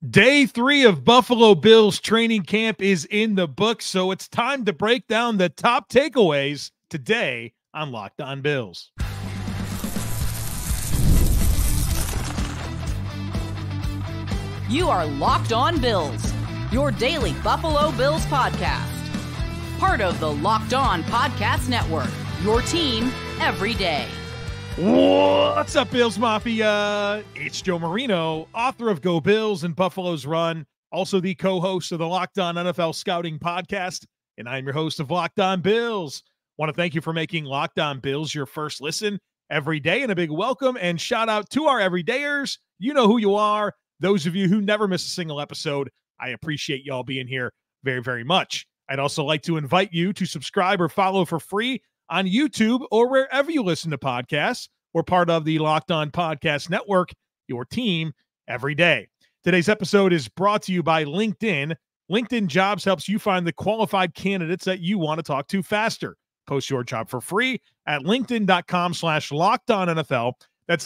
Day 3 of Buffalo Bills training camp is in the books, so it's time to break down the top takeaways today on Locked On Bills. You are Locked On Bills, your daily Buffalo Bills podcast. Part of the Locked On Podcast Network, your team every day. What's up, Bills Mafia? It's Joe Marino, author of Go Bills and Buffalo's Run, also the co-host of the Locked On NFL Scouting Podcast, and I'm your host of Locked On Bills. Want to thank you for making Locked On Bills your first listen every day, and a big welcome and shout out to our everydayers. You know who you are. Those of you who never miss a single episode, I appreciate y'all being here very, very much. I'd also like to invite you to subscribe or follow for free on YouTube or wherever you listen to podcasts. We're part of the Locked On Podcast Network, your team every day. Today's episode is brought to you by LinkedIn. LinkedIn Jobs helps you find the qualified candidates that you want to talk to faster. Post your job for free at linkedin.com/LockedOnNFL. That's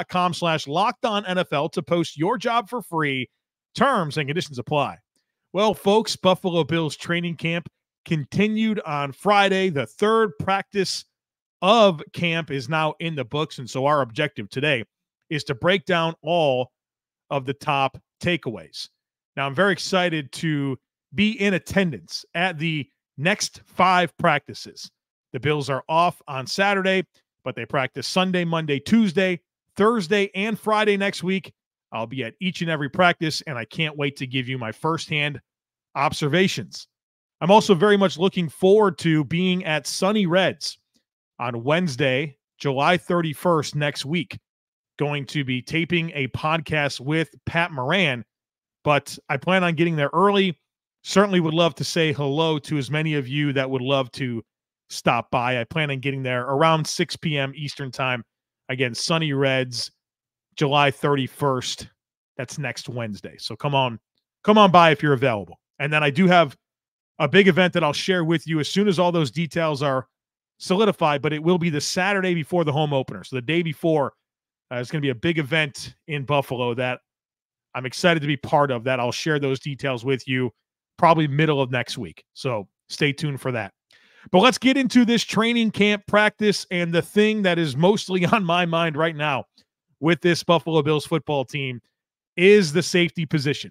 linkedin.com/LockedOnNFL to post your job for free. Terms and conditions apply. Well, folks, Buffalo Bills training camp continued on Friday. The third practice of camp is now in the books, and so our objective today is to break down all of the top takeaways. Now, I'm very excited to be in attendance at the next 5 practices. The Bills are off on Saturday, but they practice Sunday, Monday, Tuesday, Thursday, and Friday next week. I'll be at each and every practice, and I can't wait to give you my firsthand observations. I'm also very much looking forward to being at Sunny Reds on Wednesday, July 31st next week. Going to be taping a podcast with Pat Moran, but I plan on getting there early. Certainly would love to say hello to as many of you that would love to stop by. I plan on getting there around 6 p.m. Eastern time. Again, Sunny Reds, July 31st. That's next Wednesday. So come on by if you're available. And then I do have a big event that I'll share with you as soon as all those details are solidified, but it will be the Saturday before the home opener. So the day before, it's going to be a big event in Buffalo that I'm excited to be part of. That I'll share those details with you probably middle of next week. So stay tuned for that. But let's get into this training camp practice, and the thing that is mostly on my mind right now with this Buffalo Bills football team is the safety position.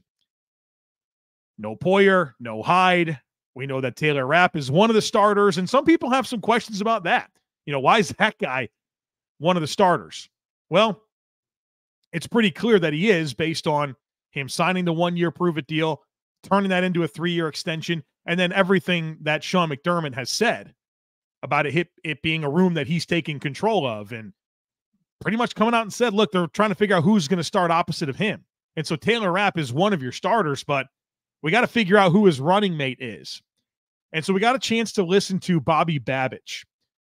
No Poyer, no Hyde. We know that Taylor Rapp is one of the starters, and some people have some questions about that. Why is that guy one of the starters? Well, it's pretty clear that he is based on him signing the 1-year prove-it deal, turning that into a 3-year extension, and then everything that Sean McDermott has said about it being a room that he's taking control of, and pretty much coming out and said, look, they're trying to figure out who's going to start opposite of him. And so Taylor Rapp is one of your starters, but we got to figure out who his running mate is. And so we got a chance to listen to Bobby Babich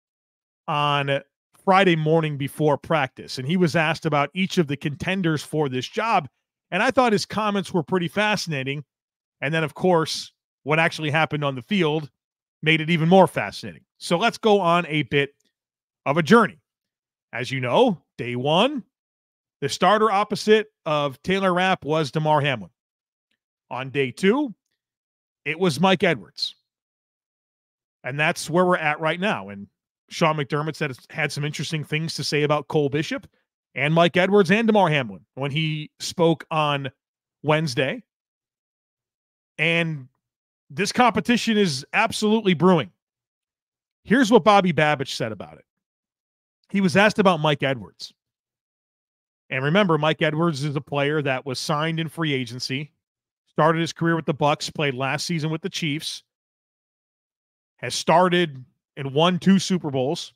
on Friday morning before practice. And he was asked about each of the contenders for this job. And I thought his comments were pretty fascinating. And then, of course, what actually happened on the field made it even more fascinating. So let's go on a bit of a journey. As you know, day 1, the starter opposite of Taylor Rapp was Damar Hamlin. On day 2, it was Mike Edwards. And that's where we're at right now. And Sean McDermott had some interesting things to say about Cole Bishop and Mike Edwards and Damar Hamlin when he spoke on Wednesday. And this competition is absolutely brewing. Here's what Bobby Babich said about it. He was asked about Mike Edwards. And remember, Mike Edwards is a player that was signed in free agency, started his career with the Bucs, played last season with the Chiefs, has started and won 2 Super Bowls.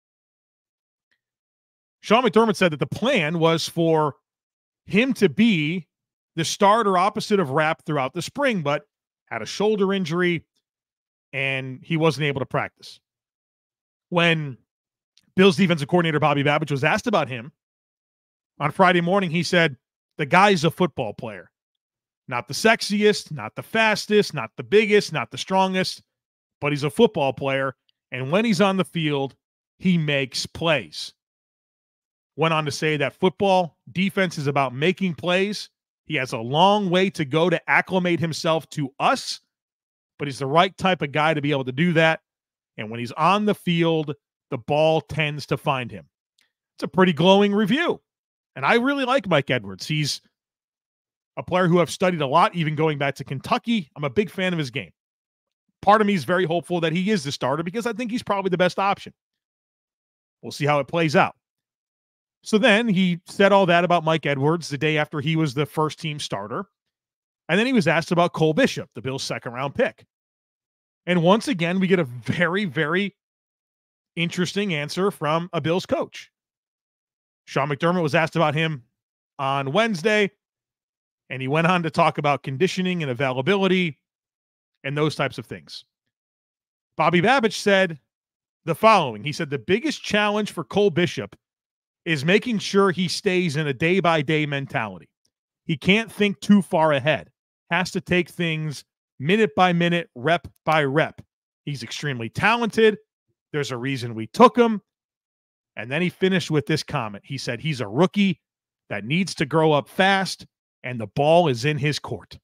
Sean McDermott said that the plan was for him to be the starter opposite of Rapp throughout the spring, but had a shoulder injury and he wasn't able to practice. When Bills defensive coordinator Bobby Babich was asked about him on Friday morning, he said, the guy's a football player. Not the sexiest, not the fastest, not the biggest, not the strongest, but he's a football player. And when he's on the field, he makes plays. Went on to say that football defense is about making plays. He has a long way to go to acclimate himself to us, but he's the right type of guy to be able to do that. And when he's on the field, the ball tends to find him. It's a pretty glowing review. And I really like Mike Edwards. He's a player who I've studied a lot, even going back to Kentucky. I'm a big fan of his game. Part of me is very hopeful that he is the starter because I think he's probably the best option. We'll see how it plays out. So then he said all that about Mike Edwards the day after he was the first team starter. And then he was asked about Cole Bishop, the Bills' second-round pick. And once again, we get a very, very interesting answer from a Bills coach. Sean McDermott was asked about him on Wednesday, and he went on to talk about conditioning and availability and those types of things. Bobby Babich said the following. He said, the biggest challenge for Cole Bishop is making sure he stays in a day-by-day mentality. He can't think too far ahead. Has to take things minute by minute, rep by rep. He's extremely talented. There's a reason we took him. And then he finished with this comment. He said he's a rookie that needs to grow up fast, and the ball is in his court.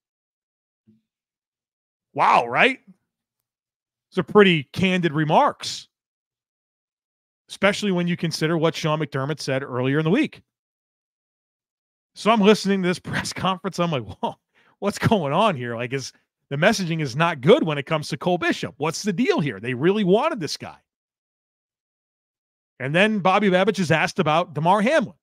Wow, right? Those are pretty candid remarks, especially when you consider what Sean McDermott said earlier in the week. So I'm listening to this press conference. I'm like, whoa, what's going on here? Like, the messaging is not good when it comes to Cole Bishop. What's the deal here? They really wanted this guy. And then Bobby Babich is asked about Damar Hamlin.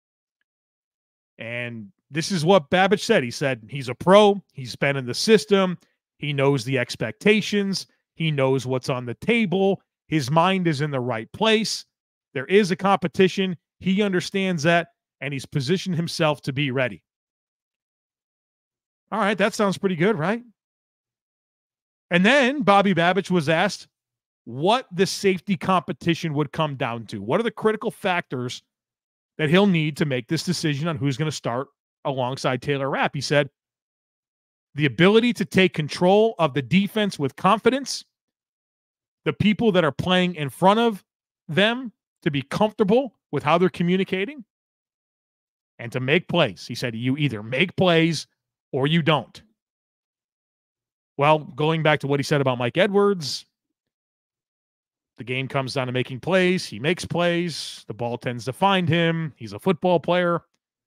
And this is what Babich said. He said he's a pro. He's been in the system. He knows the expectations. He knows what's on the table. His mind is in the right place. There is a competition. He understands that, and he's positioned himself to be ready. All right, that sounds pretty good, right? And then Bobby Babich was asked what the safety competition would come down to. What are the critical factors that he'll need to make this decision on who's going to start alongside Taylor Rapp? He said, the ability to take control of the defense with confidence, the people that are playing in front of them to be comfortable with how they're communicating, and to make plays. He said, you either make plays or you don't. Well, going back to what he said about Mike Edwards, the game comes down to making plays. He makes plays. The ball tends to find him. He's a football player.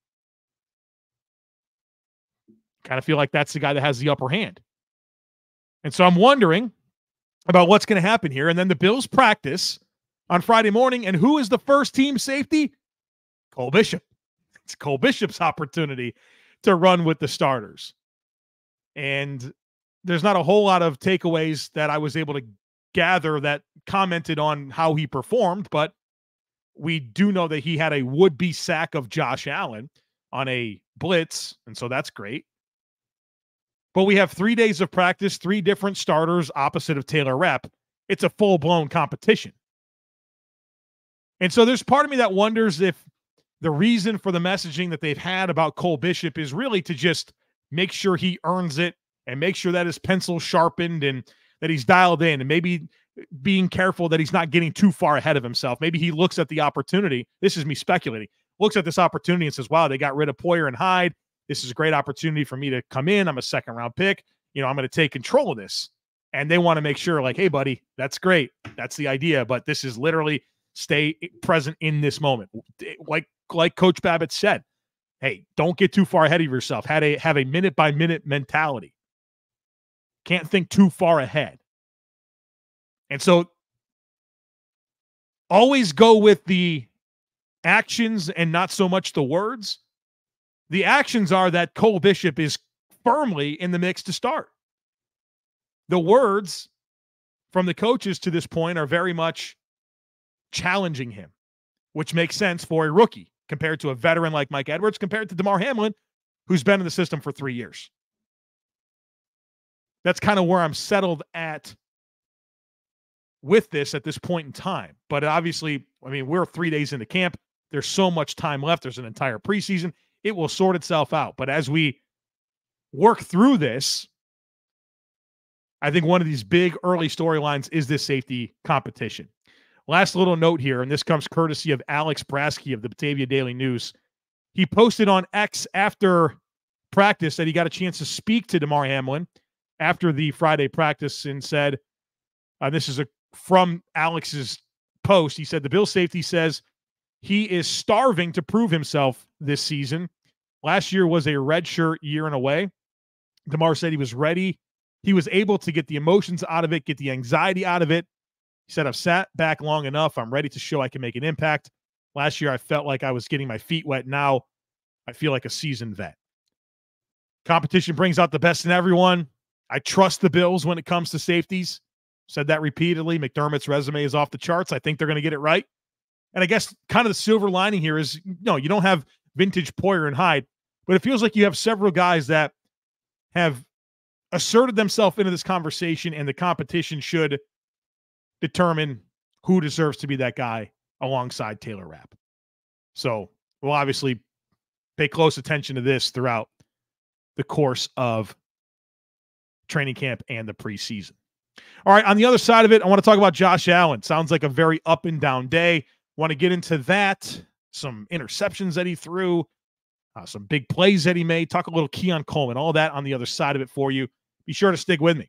Kind of feel like that's the guy that has the upper hand. And so I'm wondering about what's going to happen here. And then the Bills practice on Friday morning. And who is the first team safety? Cole Bishop. It's Cole Bishop's opportunity to run with the starters. And there's not a whole lot of takeaways that I was able to gather that commented on how he performed, but we do know that he had a would-be sack of Josh Allen on a blitz, and so that's great. But we have 3 days of practice, 3 different starters opposite of Taylor Rapp. It's a full-blown competition. And so there's part of me that wonders if the reason for the messaging that they've had about Cole Bishop is really to just make sure he earns it and make sure that his pencil's sharpened and that he's dialed in, and maybe being careful that he's not getting too far ahead of himself. Maybe he looks at the opportunity. This is me speculating. Looks at this opportunity and says, wow, they got rid of Poyer and Hyde. This is a great opportunity for me to come in. I'm a second-round pick. I'm going to take control of this. And they want to make sure, like, hey, buddy, that's great. That's the idea. But this is literally stay present in this moment. Like Coach Babich said, hey, don't get too far ahead of yourself. Have a minute-by-minute mentality. Can't think too far ahead. And so always go with the actions and not so much the words. The actions are that Cole Bishop is firmly in the mix to start. The words from the coaches to this point are very much challenging him, which makes sense for a rookie compared to a veteran like Mike Edwards, compared to Damar Hamlin, who's been in the system for 3 years. That's kind of where I'm settled at with this at this point in time. But obviously, I mean, we're 3 days into camp. There's so much time left. There's an entire preseason. It will sort itself out. But as we work through this, I think one of these big early storylines is this safety competition. Last little note here, and this comes courtesy of Alex Brasky of the Batavia Daily News. He posted on X after practice that he got a chance to speak to Damar Hamlin after the Friday practice and said, this is from Alex's post. He said, the Bills safety says he is starving to prove himself this season. Last year was a redshirt year in a way. Damar said he was ready. He was able to get the emotions out of it, get the anxiety out of it. He said, I've sat back long enough. I'm ready to show I can make an impact. Last year, I felt like I was getting my feet wet. Now, I feel like a seasoned vet. Competition brings out the best in everyone. I trust the Bills when it comes to safeties. Said that repeatedly. McDermott's resume is off the charts. I think they're going to get it right. And I guess kind of the silver lining here is, no, you don't have vintage Poyer and Hyde, but it feels like you have several guys that have asserted themselves into this conversation, and the competition should determine who deserves to be that guy alongside Taylor Rapp. So we'll obviously pay close attention to this throughout the course of training camp and the preseason. All right, on the other side of it, I want to talk about Josh Allen. Sounds like a very up and down day. Want to get into that, some interceptions that he threw, some big plays that he made, talk a little Keon Coleman, all that on the other side of it for you. Be sure to stick with me.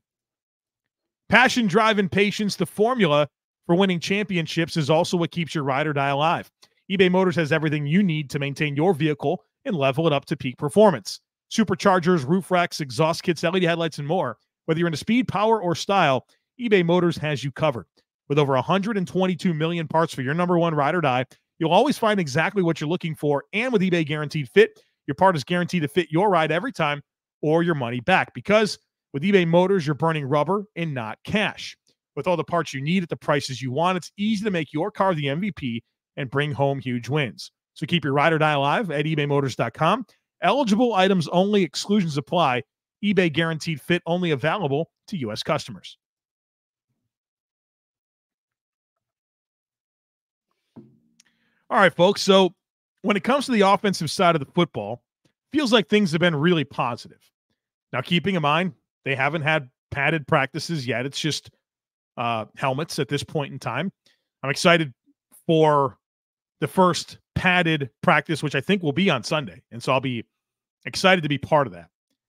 Passion, drive, and patience, the formula for winning championships, is also what keeps your ride or die alive. eBay Motors has everything you need to maintain your vehicle and level it up to peak performance. Superchargers, roof racks, exhaust kits, LED headlights, and more. Whether you're into speed, power, or style, eBay Motors has you covered. With over 122 million parts for your number one ride or die, you'll always find exactly what you're looking for. And with eBay Guaranteed Fit, your part is guaranteed to fit your ride every time or your money back. Because with eBay Motors, you're burning rubber and not cash. With all the parts you need at the prices you want, it's easy to make your car the MVP and bring home huge wins. So keep your ride or die alive at ebaymotors.com. Eligible items only, exclusions apply. eBay Guaranteed Fit only available to U.S. customers. All right, folks. So when it comes to the offensive side of the football, feels like things have been really positive. Now, keeping in mind, they haven't had padded practices yet. It's just helmets at this point in time. I'm excited for the first padded practice, which I think will be on Sunday. And so I'll be excited to be part of that.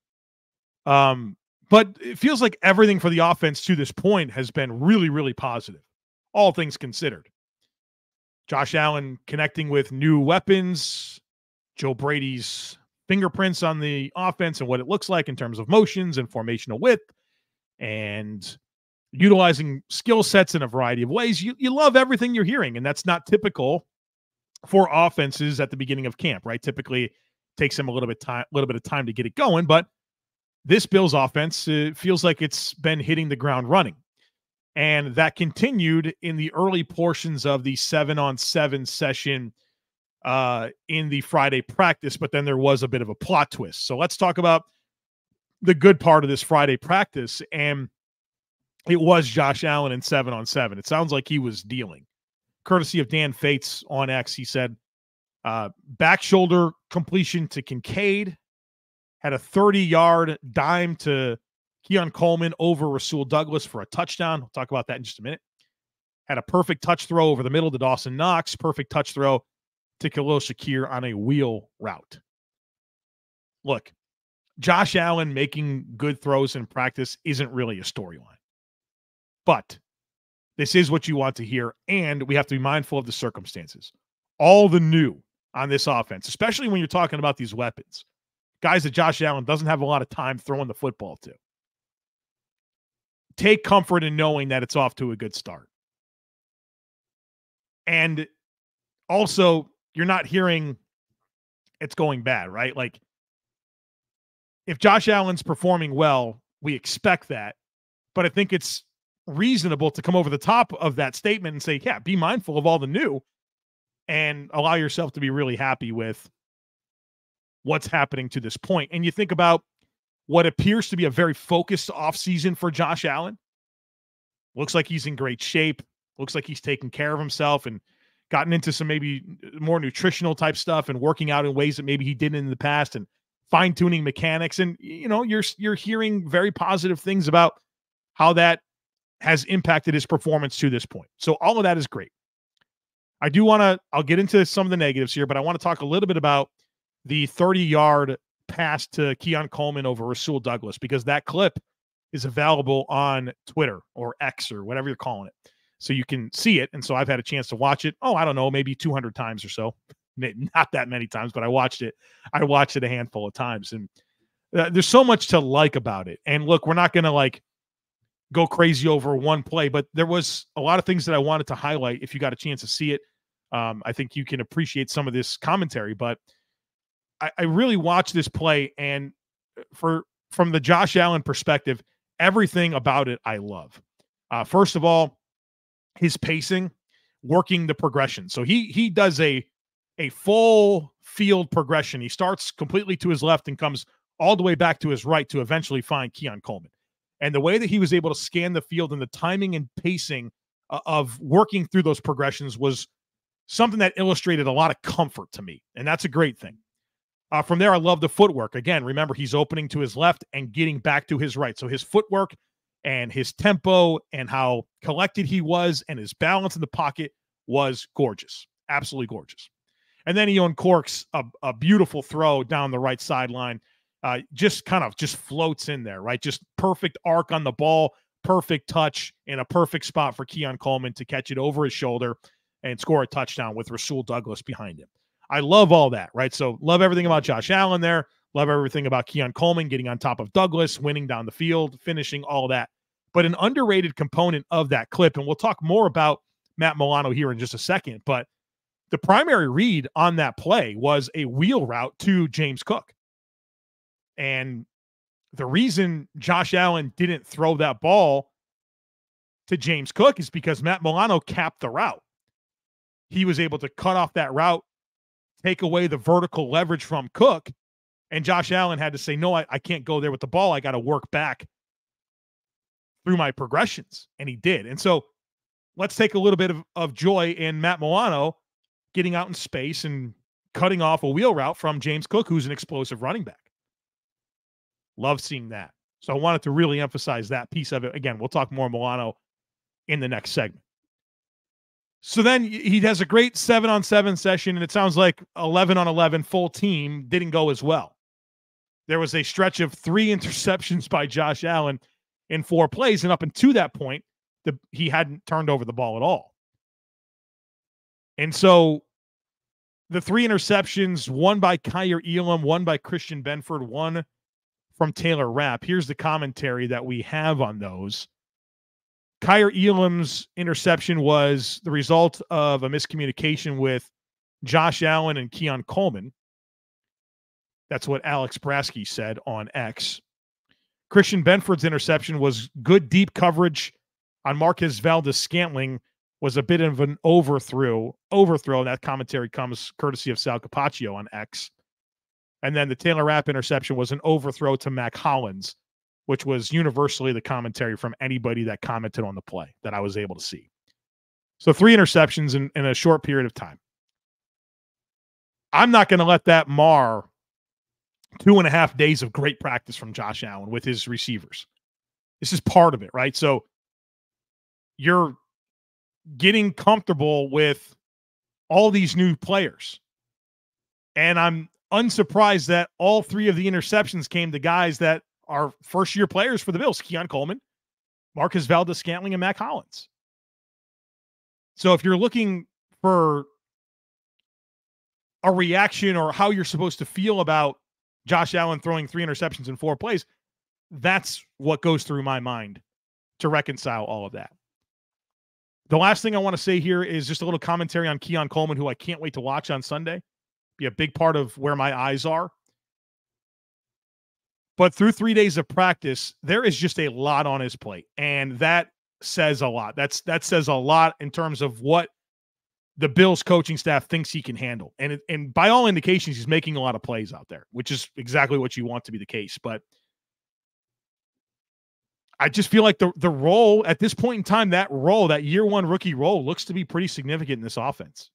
But it feels like everything for the offense to this point has been really, really positive, all things considered. Josh Allen connecting with new weapons, Joe Brady's fingerprints on the offense and what it looks like in terms of motions and formational width, and utilizing skill sets in a variety of ways. You love everything you're hearing, and that's not typical for offenses at the beginning of camp, right? Typically, it takes them a little bit of time to get it going, but this Bills offense feels like it's been hitting the ground running. And that continued in the early portions of the 7-on-7 session in the Friday practice, but then there was a bit of a plot twist. So let's talk about the good part of this Friday practice, and it was Josh Allen in 7-on-7. It sounds like he was dealing. Courtesy of Dan Fates on X, he said, back shoulder completion to Kincaid, had a 30-yard dime to Keon Coleman over Rasul Douglas for a touchdown. We'll talk about that in just a minute. Had a perfect touch throw over the middle to Dawson Knox. Perfect touch throw to Khalil Shakir on a wheel route. Look, Josh Allen making good throws in practice isn't really a storyline. But this is what you want to hear, and we have to be mindful of the circumstances. All the new on this offense, especially when you're talking about these weapons. Guys that Josh Allen doesn't have a lot of time throwing the football to. Take comfort in knowing that it's off to a good start. And also, you're not hearing it's going bad, right? Like, if Josh Allen's performing well, we expect that. But I think it's reasonable to come over the top of that statement and say, yeah, be mindful of all the new and allow yourself to be really happy with what's happening to this point. And you think about what appears to be a very focused offseason for Josh Allen. Looks like he's in great shape. Looks like he's taking care of himself and gotten into some maybe more nutritional type stuff and working out in ways that maybe he didn't in the past and fine-tuning mechanics. And, you know, you're hearing very positive things about how that has impacted his performance to this point. So all of that is great. I'll get into some of the negatives here, but I want to talk a little bit about the 30-yard pass to Keon Coleman over Rasul Douglas, because that clip is available on Twitter or X or whatever you're calling it. So you can see it. And so I've had a chance to watch it. Oh, I don't know, maybe 200 times or so. Not that many times, but I watched it. I watched it a handful of times. And there's so much to like about it. And look, we're not going to like go crazy over one play, but there was a lot of things that I wanted to highlight. If you got a chance to see it, I think you can appreciate some of this commentary. But I really watched this play, and from the Josh Allen perspective, everything about it I love. First of all, his pacing, working the progression. So he does a full field progression. He starts completely to his left and comes all the way back to his right to eventually find Keon Coleman. And the way that he was able to scan the field and the timing and pacing of working through those progressions was something that illustrated a lot of comfort to me. And that's a great thing. From there, I love the footwork. Again, remember, he's opening to his left and getting back to his right. So his footwork and his tempo and how collected he was and his balance in the pocket was gorgeous. Absolutely gorgeous. And then he uncorks a beautiful throw down the right sideline. Just floats in there, right? Just perfect arc on the ball, perfect touch, and a perfect spot for Keon Coleman to catch it over his shoulder and score a touchdown with Rasul Douglas behind him. I love all that, right? So love everything about Josh Allen there. Love everything about Keon Coleman getting on top of Douglas, winning down the field, finishing, all that. But an underrated component of that clip, and we'll talk more about Matt Milano here in just a second, but the primary read on that play was a wheel route to James Cook. And the reason Josh Allen didn't throw that ball to James Cook is because Matt Milano capped the route. He was able to cut off that route, take away the vertical leverage from Cook, and Josh Allen had to say, no, I can't go there with the ball. I got to work back through my progressions, and he did. And so let's take a little bit of joy in Matt Milano getting out in space and cutting off a wheel route from James Cook, who's an explosive running back. Love seeing that. So I wanted to really emphasize that piece of it. Again, we'll talk more Milano in the next segment. So then he has a great 7-on-7 session, and it sounds like 11-on-11 full team didn't go as well. There was a stretch of 3 interceptions by Josh Allen in 4 plays, and up until that point, he hadn't turned over the ball at all. And so the 3 interceptions, one by Kaiir Elam, one by Christian Benford, one from Taylor Rapp. Here's the commentary that we have on those. Kaiir Elam's interception was the result of a miscommunication with Josh Allen and Keon Coleman. That's what Alex Brasky said on X. Christian Benford's interception was good deep coverage on Marquez Valdes-Scantling, was a bit of an overthrow. That commentary comes courtesy of Sal Capaccio on X. And then the Taylor Rapp interception was an overthrow to Mac Hollins, which was universally the commentary from anybody that commented on the play that I was able to see. So 3 interceptions in a short period of time. I'm not going to let that mar 2.5 days of great practice from Josh Allen with his receivers. This is part of it, right? So you're getting comfortable with all these new players. And I'm unsurprised that all 3 of the interceptions came to guys that are first-year players for the Bills: Keon Coleman, Marquez Valdes-Scantling, and Mac Hollins. So if you're looking for a reaction or how you're supposed to feel about Josh Allen throwing 3 interceptions in 4 plays, that's what goes through my mind to reconcile all of that. The last thing I want to say here is just a little commentary on Keon Coleman, who I can't wait to watch on Sunday. Be a big part of where my eyes are. But through 3 days of practice, there is just a lot on his plate. And that says a lot. That says a lot in terms of what the Bills coaching staff thinks he can handle. And by all indications, he's making a lot of plays out there, which is exactly what you want to be the case. But I just feel like the role at this point in time, that year 1 rookie role, looks to be pretty significant in this offense.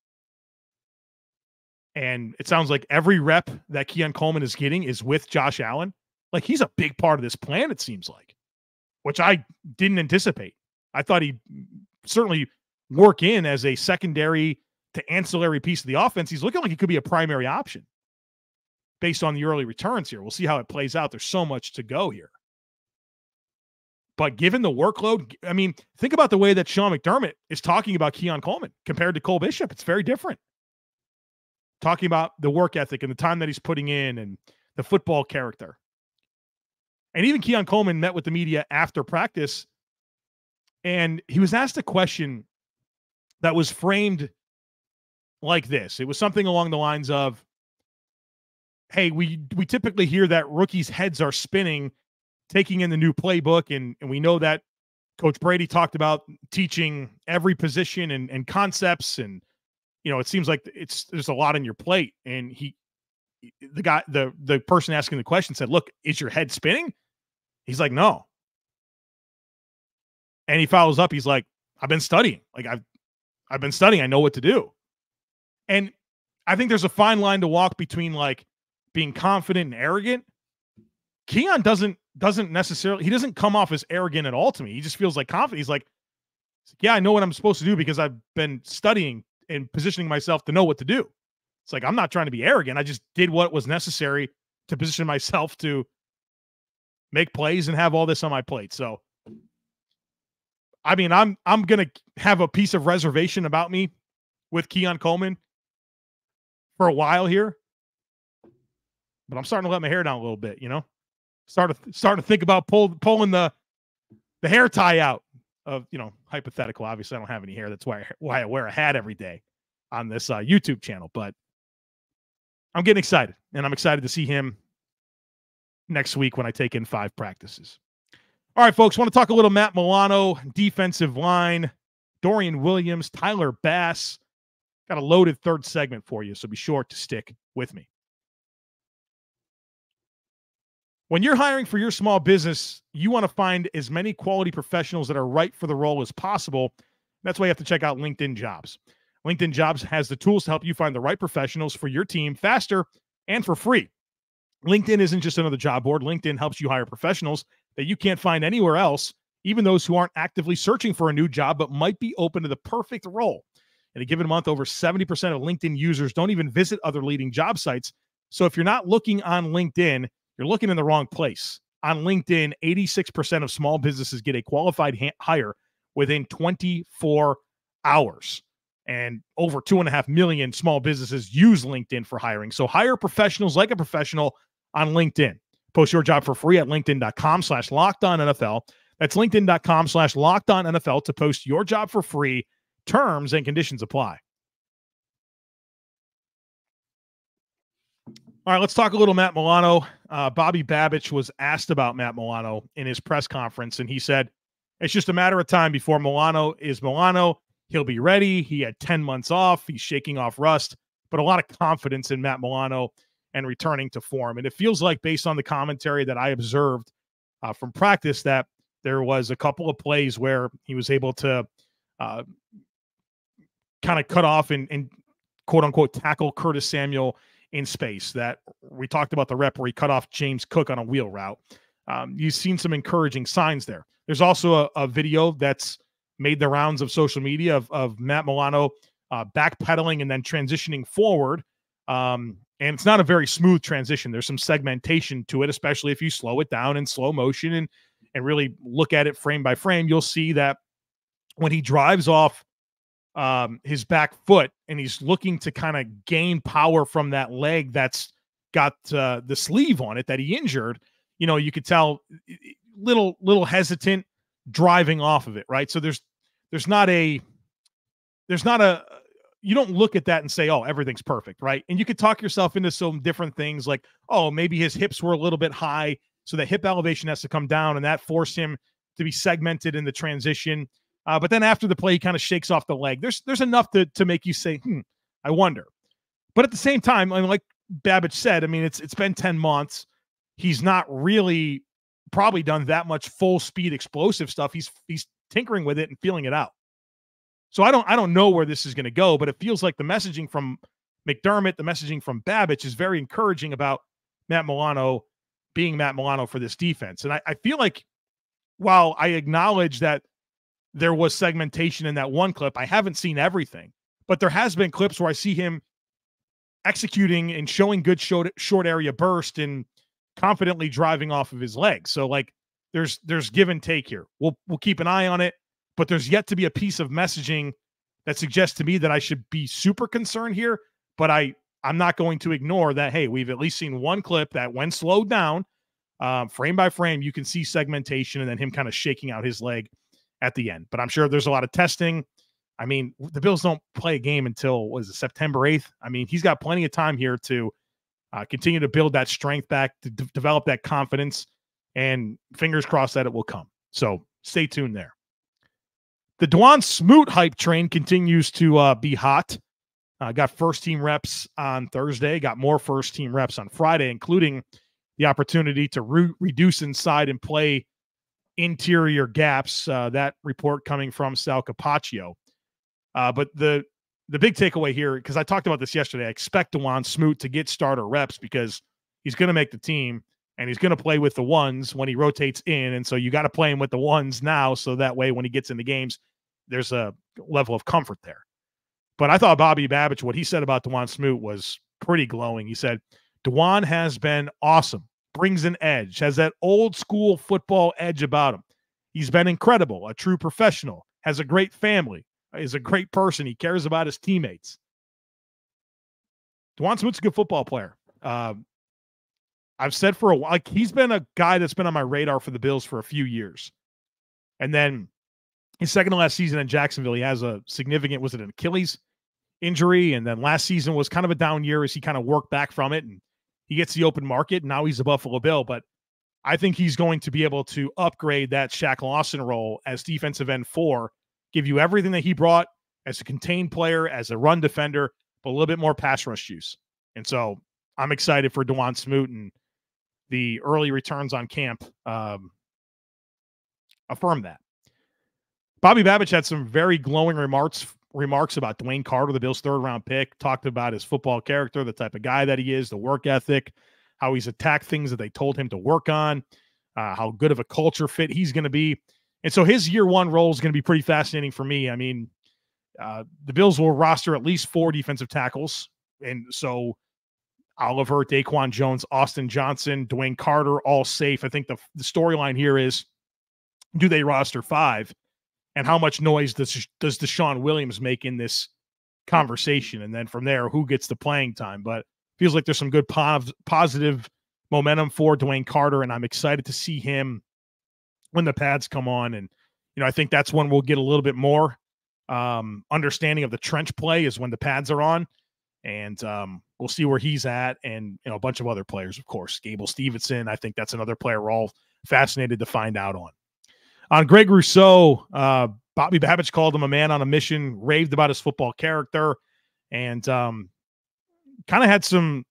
And it sounds like every rep that Keon Coleman is getting is with Josh Allen. Like, he's a big part of this plan, it seems like, which I didn't anticipate. I thought he'd certainly work in as a secondary to ancillary piece of the offense. He's looking like he could be a primary option. based on the early returns here. We'll see how it plays out. There's so much to go here. But given the workload, I mean, think about the way that Sean McDermott is talking about Keon Coleman compared to Cole Bishop. It's very different. Talking about the work ethic and the time that he's putting in and the football character. And even Keon Coleman met with the media after practice, and he was asked a question that was framed like this. It was something along the lines of, hey, we typically hear that rookies' heads are spinning taking in the new playbook, and we know that Coach Brady talked about teaching every position and concepts, and it seems like there's a lot on your plate. And the person asking the question said, "Look, is your head spinning?" He's like, "No." And he follows up. He's like, "I've been studying. Like I've been studying. I know what to do." And I think there's a fine line to walk between like being confident and arrogant. Keon doesn't necessarily, he doesn't come off as arrogant at all to me. He just feels like confident. He's like, yeah, I know what I'm supposed to do because I've been studying and positioning myself to know what to do. It's like, I'm not trying to be arrogant. I just did what was necessary to position myself to make plays and have all this on my plate. So, I mean, I'm going to have a piece of reservation about me with Keon Coleman for a while here, but I'm starting to let my hair down a little bit, Start to think about pulling the hair tie out of, hypothetical. Obviously, I don't have any hair. That's why I wear a hat every day on this YouTube channel. But I'm getting excited, and I'm excited to see him next week when I take in 5 practices. All right, folks, want to talk a little Matt Milano, defensive line, Dorian Williams, Tyler Bass. Got a loaded third segment for you, so be sure to stick with me. When you're hiring for your small business, you want to find as many quality professionals that are right for the role as possible. That's why you have to check out LinkedIn Jobs. LinkedIn Jobs has the tools to help you find the right professionals for your team faster and for free. LinkedIn isn't just another job board. LinkedIn helps you hire professionals that you can't find anywhere else, even those who aren't actively searching for a new job but might be open to the perfect role. In a given month, over 70% of LinkedIn users don't even visit other leading job sites. So if you're not looking on LinkedIn, you're looking in the wrong place. On LinkedIn, 86% of small businesses get a qualified hire within 24 hours. And over 2.5 million small businesses use LinkedIn for hiring. So hire professionals like a professional on LinkedIn. Post your job for free at linkedin.com/LockedOnNFL. That's linkedin.com/LockedOnNFL to post your job for free. Terms and conditions apply. All right, let's talk a little Matt Milano. Bobby Babich was asked about Matt Milano in his press conference, and he said, it's just a matter of time before Milano is Milano. He'll be ready. He had 10 months off. He's shaking off rust, but a lot of confidence in Matt Milano and returning to form. And it feels like, based on the commentary that I observed from practice, that there was a couple of plays where he was able to kind of cut off and quote-unquote tackle Curtis Samuel in space. That we talked about the rep where he cut off James Cook on a wheel route. You've seen some encouraging signs there. There's also a video that's made the rounds of social media of Matt Milano backpedaling and then transitioning forward. And it's not a very smooth transition. There's some segmentation to it, especially if you slow it down in slow motion and really look at it frame by frame. You'll see that when he drives off his back foot and he's looking to kind of gain power from that leg that's got the sleeve on it that he injured, you could tell little hesitant driving off of it, right? So there's not a you don't look at that and say, oh, everything's perfect, right? And you could talk yourself into some different things like, oh, maybe his hips were a little bit high, so the hip elevation has to come down, and that forced him to be segmented in the transition. But then after the play, he kind of shakes off the leg. There's enough to make you say, I wonder. But at the same time, I mean, like Babich said, I mean, it's been 10 months. He's not really probably done that much full speed explosive stuff. He's tinkering with it and feeling it out. So I don't know where this is going to go, but it feels like the messaging from McDermott, the messaging from Babich is very encouraging about Matt Milano being Matt Milano for this defense. And I feel like, while I acknowledge that there was segmentation in that one clip, I haven't seen everything, but there has been clips where I see him executing and showing good short area burst and confidently driving off of his legs. So like there's give and take here. We'll keep an eye on it, but there's yet to be a piece of messaging that suggests to me that I should be super concerned here. But I'm not going to ignore that. Hey, we've at least seen one clip that when slowed down, frame by frame, you can see segmentation and then him kind of shaking out his leg at the end. But I'm sure there's a lot of testing. I mean, the Bills don't play a game until, what is it, September 8th? I mean, he's got plenty of time here to continue to build that strength back, to develop that confidence, and fingers crossed that it will come. So stay tuned there. The Dawuane Smoot hype train continues to be hot. Got first-team reps on Thursday, got more first-team reps on Friday, including the opportunity to reduce inside and play interior gaps. That report coming from Sal Capaccio. But the big takeaway here, because I talked about this yesterday, I expect Dawuane Smoot to get starter reps because he's going to make the team and he's going to play with the ones when he rotates in. And so you got to play him with the ones now, so that way when he gets into games, there's a level of comfort there. But I thought Bobby Babich, what he said about Dawuane Smoot was pretty glowing. He said, Dawuane has been awesome, brings an edge, has that old school football edge about him. He's been incredible, a true professional, has a great family, is a great person. He cares about his teammates. Dawuane Smoot's a good football player. I've said for a while, like, he's been a guy that's been on my radar for the Bills for a few years. And then his second to last season in Jacksonville, he has a significant, was it an Achilles injury? And then last season was kind of a down year as he kind of worked back from it. And he gets the open market. And now he's a Buffalo Bill. But I think he's going to be able to upgrade that Shaq Lawson role as defensive end 4, give you everything that he brought as a contained player, as a run defender, but a little bit more pass rush use. And so I'm excited for Dawuane Smoot, and the early returns on camp affirm that. Bobby Babich had some very glowing remarks about Dwayne Carter, the Bills' third-round pick, talked about his football character, the type of guy that he is, the work ethic, how he's attacked things that they told him to work on, how good of a culture fit he's going to be. And so his year one role is going to be pretty fascinating for me. I mean, the Bills will roster at least 4 defensive tackles. And so Oliver, Daquan Jones, Austin Johnson, Dwayne Carter, all safe. I think the storyline here is, do they roster 5? And how much noise does Deshaun Williams make in this conversation? And then from there, who gets the playing time? But feels like there's some good positive momentum for Dwayne Carter, and I'm excited to see him when the pads come on. And, you know, I think that's when we'll get a little bit more understanding of the trench play, is when the pads are on. And we'll see where he's at, and, you know, a bunch of other players, of course. Gable Stevenson, I think that's another player we're all fascinated to find out on. On Greg Rousseau, Bobby Babich called him a man on a mission, raved about his football character, and kind of had some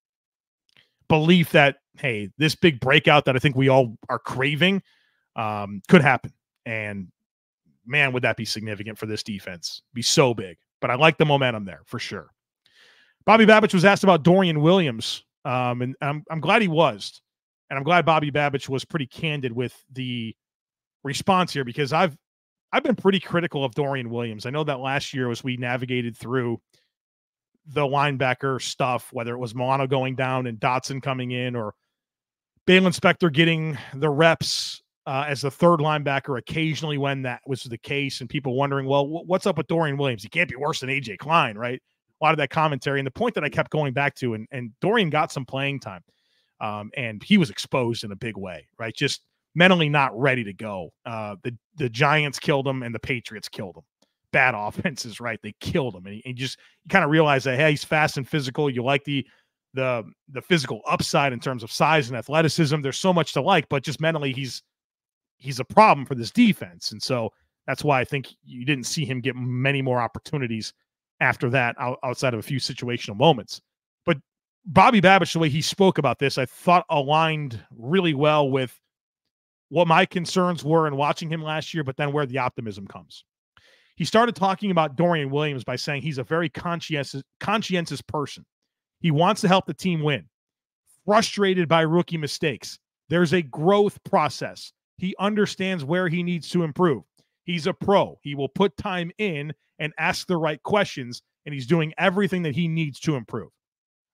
belief that, hey, this big breakout that I think we all are craving could happen. And, man, would that be significant for this defense. Be so big. But I like the momentum there for sure. Bobby Babich was asked about Dorian Williams, and I'm glad he was. And I'm glad Bobby Babich was pretty candid with the response here, because I've been pretty critical of Dorian Williams. I know that last year, as we navigated through the linebacker stuff, whether it was Milano going down and Dotson coming in, or Balin Spector getting the reps as the third linebacker occasionally when that was the case, and people wondering, well, what's up with Dorian Williams? He can't be worse than AJ Klein, right? A lot of that commentary. And the point that I kept going back to, and Dorian got some playing time, and he was exposed in a big way, right? Just mentally not ready to go. The Giants killed him and the Patriots killed him. Bad offenses, right? They killed him. And you kind of realize that, hey, he's fast and physical. You like the physical upside in terms of size and athleticism. There's so much to like, but just mentally he's a problem for this defense. And so that's why I think you didn't see him get many more opportunities after that, outside of a few situational moments. But Bobby Babich, the way he spoke about this, I thought aligned really well with what my concerns were in watching him last year, but then where the optimism comes. He started talking about Dorian Williams by saying he's a very conscientious person. He wants to help the team win. Frustrated by rookie mistakes. There's a growth process. He understands where he needs to improve. He's a pro. He will put time in and ask the right questions, and he's doing everything that he needs to improve.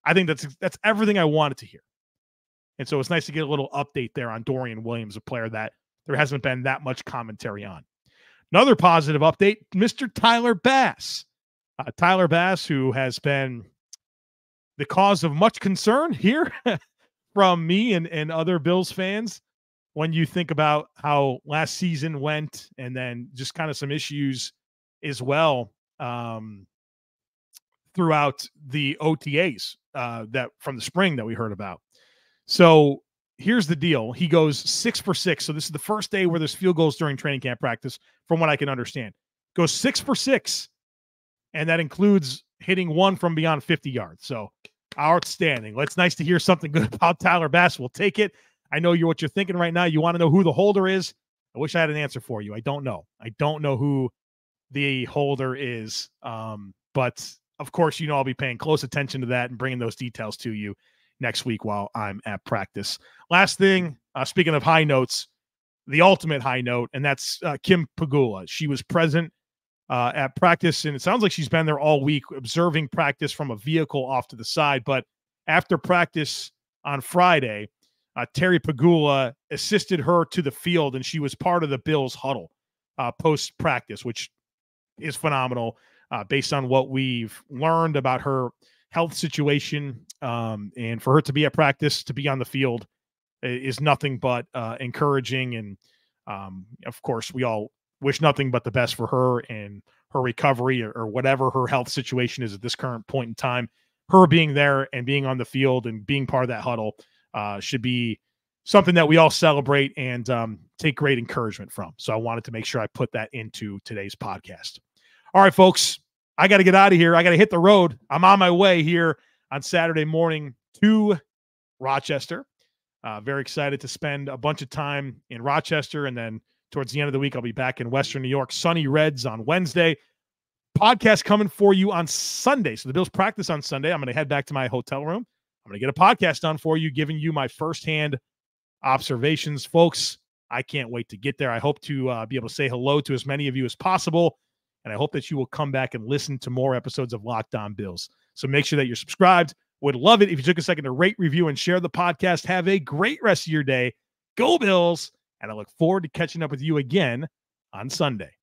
I think that's everything I wanted to hear. And so it's nice to get a little update there on Dorian Williams, a player that there hasn't been that much commentary on. Another positive update, Mr. Tyler Bass. Tyler Bass, who has been the cause of much concern here from me and other Bills fans when you think about how last season went, and then just kind of some issues as well throughout the OTAs that from the spring that we heard about. So here's the deal. He goes 6 for 6. So this is the first day where there's field goals during training camp practice, from what I can understand. Goes 6 for 6. And that includes hitting one from beyond 50 yards. So outstanding. Well, it's nice to hear something good about Tyler Bass. We'll take it. I know what you're thinking right now. You want to know who the holder is. I wish I had an answer for you. I don't know. I don't know who the holder is. But of course, I'll be paying close attention to that and bringing those details to you next week while I'm at practice. Last thing, speaking of high notes, the ultimate high note, and that's Kim Pegula. She was present at practice, and it sounds like she's been there all week observing practice from a vehicle off to the side. But after practice on Friday, Terry Pegula assisted her to the field, and she was part of the Bills huddle post-practice, which is phenomenal based on what we've learned about her health situation, and for her to be at practice, to be on the field is nothing but encouraging. And of course, we all wish nothing but the best for her and her recovery or whatever her health situation is at this current point in time. Her being there and being on the field and being part of that huddle should be something that we all celebrate and take great encouragement from. So I wanted to make sure I put that into today's podcast. All right, folks, I got to get out of here. I got to hit the road. I'm on my way here on Saturday morning to Rochester. Very excited to spend a bunch of time in Rochester. And then towards the end of the week, I'll be back in Western New York. Sunny Reds on Wednesday. Podcast coming for you on Sunday. So the Bills practice on Sunday. I'm going to head back to my hotel room. I'm going to get a podcast done for you, giving you my firsthand observations. Folks, I can't wait to get there. I hope to be able to say hello to as many of you as possible. And I hope that you will come back and listen to more episodes of Locked On Bills. So make sure that you're subscribed. Would love it if you took a second to rate, review, and share the podcast. Have a great rest of your day. Go Bills. And I look forward to catching up with you again on Sunday.